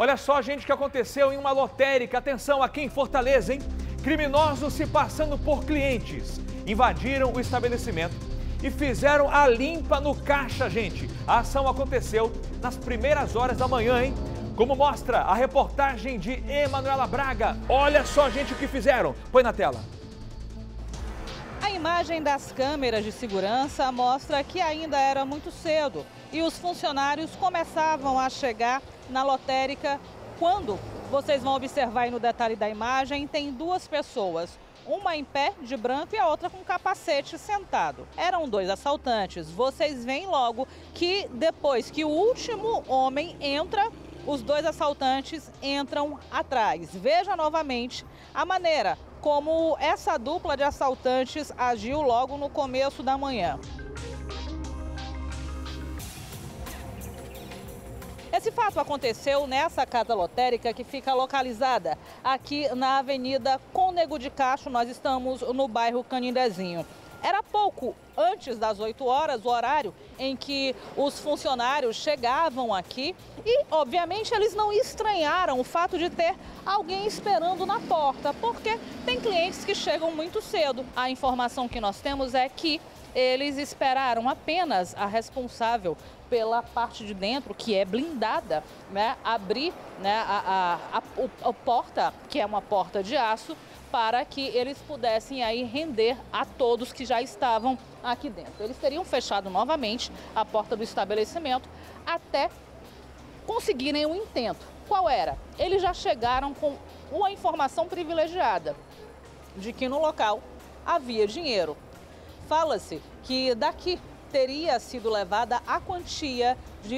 Olha só, gente, o que aconteceu em uma lotérica. Atenção, aqui em Fortaleza, hein? Criminosos se passando por clientes invadiram o estabelecimento e fizeram a limpa no caixa, gente. A ação aconteceu nas primeiras horas da manhã, hein? Como mostra a reportagem de Emanuela Braga. Olha só, gente, o que fizeram. Põe na tela. A imagem das câmeras de segurança mostra que ainda era muito cedo e os funcionários começavam a chegar na lotérica. Quando vocês vão observar aí no detalhe da imagem, tem duas pessoas, uma em pé de branco e a outra com capacete sentado. Eram dois assaltantes. Vocês veem logo que depois que o último homem entra, os dois assaltantes entram atrás. Veja novamente a maneira como essa dupla de assaltantes agiu logo no começo da manhã. Esse fato aconteceu nessa casa lotérica que fica localizada aqui na Avenida Cônego de Castro. Nós estamos no bairro Canindezinho. Era pouco antes das 8 horas, o horário em que os funcionários chegavam aqui e, obviamente, eles não estranharam o fato de ter alguém esperando na porta, porque tem clientes que chegam muito cedo. A informação que nós temos é que eles esperaram apenas a responsável pela parte de dentro, que é blindada, né, abrir, né, a porta, que é uma porta de aço, para que eles pudessem aí render a todos que já estavam aqui dentro. Eles teriam fechado novamente a porta do estabelecimento até conseguirem o intento. Qual era? Eles já chegaram com uma informação privilegiada de que no local havia dinheiro. Fala-se que daqui teria sido levada a quantia de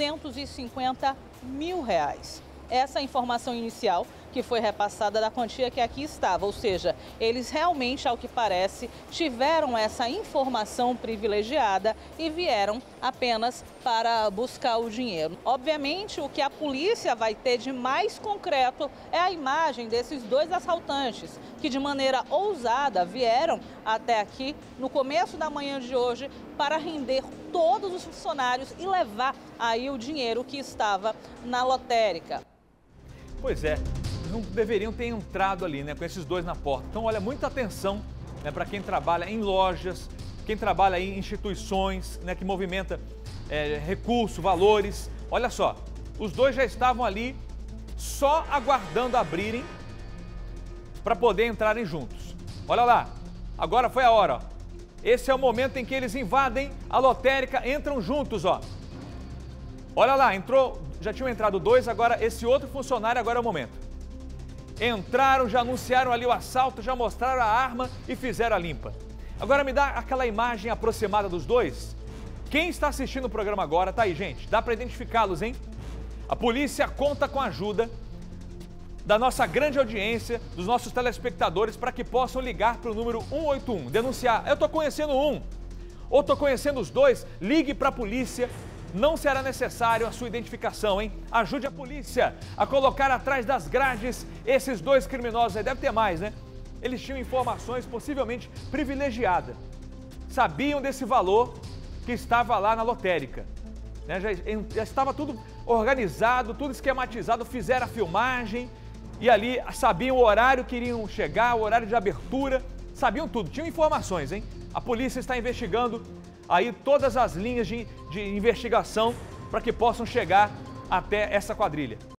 R$250 mil. Essa é a informação inicial que foi repassada da quantia que aqui estava, ou seja, eles realmente, ao que parece, tiveram essa informação privilegiada e vieram apenas para buscar o dinheiro. Obviamente, o que a polícia vai ter de mais concreto é a imagem desses dois assaltantes, que de maneira ousada vieram até aqui no começo da manhã de hoje para render todos os funcionários e levar aí o dinheiro que estava na lotérica. Pois é, não deveriam ter entrado ali, né, com esses dois na porta. Então, olha, muita atenção, né, para quem trabalha em lojas, quem trabalha em instituições, né, que movimenta recursos, valores. Olha só, os dois já estavam ali só aguardando abrirem para poder entrarem juntos. Olha lá, agora foi a hora, ó. Esse é o momento em que eles invadem a lotérica, entram juntos, ó. Olha lá, entrou, já tinham entrado dois, agora esse outro funcionário, agora é o momento. Entraram, já anunciaram ali o assalto, já mostraram a arma e fizeram a limpa. Agora me dá aquela imagem aproximada dos dois. Quem está assistindo o programa agora, tá aí, gente, dá para identificá-los, hein? A polícia conta com a ajuda da nossa grande audiência, dos nossos telespectadores, para que possam ligar para o número 181, denunciar. Eu estou conhecendo um, ou estou conhecendo os dois, ligue para a polícia. Não será necessário a sua identificação, hein? Ajude a polícia a colocar atrás das grades esses dois criminosos. Aí deve ter mais, né? Eles tinham informações possivelmente privilegiadas. Sabiam desse valor que estava lá na lotérica, né? Já estava tudo organizado, tudo esquematizado, fizeram a filmagem e ali sabiam o horário que iriam chegar, o horário de abertura, sabiam tudo, tinham informações, hein? A polícia está investigando aí todas as linhas de investigação para que possam chegar até essa quadrilha.